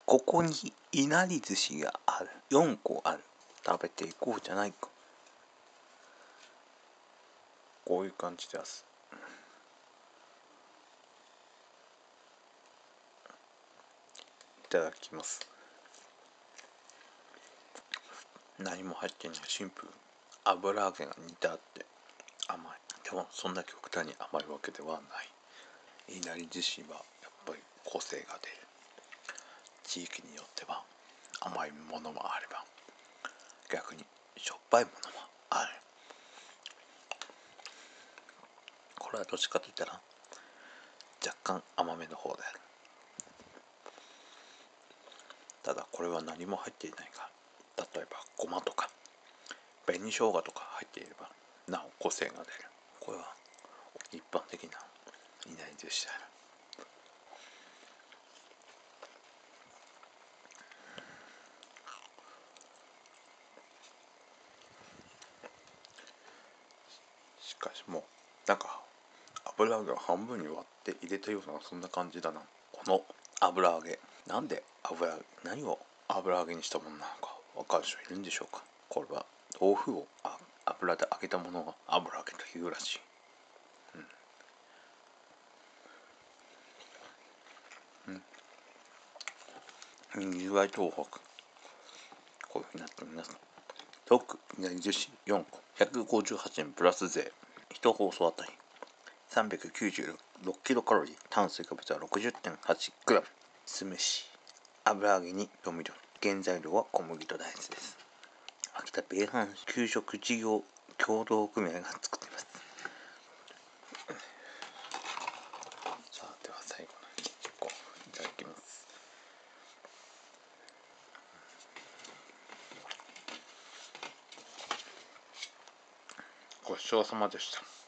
ここにいなり寿司がある。4個ある。食べていこうじゃないか。こういう感じです。いただきます。何も入ってないシンプル。油揚げが煮てあって甘い。でもそんな極端に甘いわけではない。いなり寿司はやっぱり個性が出る。地域によっては甘いものもあれば逆にしょっぱいものもある。これはどっちかといったら若干甘めの方である。ただこれは何も入っていないが、例えばごまとか紅生姜とか入っていればなお個性が出る。これは一般的ないなり寿司である。しかしもうなんか油揚げを半分に割って入れたようなそんな感じだな。この油揚げ、なんで何を油揚げにしたものなのか分かる人いるんでしょうか。これは豆腐を油で揚げたものが油揚げというらしい。にぎわい東北、こういうふうになっております。特いなり寿司4個158円プラス税。1放送あたり396キロカロリー、炭水化物は 60.8 グラム。酢飯、油揚げに調味料、原材料は小麦と大豆です。秋田米飯給食事業協同組合が作っています。さあでは最後の1個いただきます。ごちそうさまでした。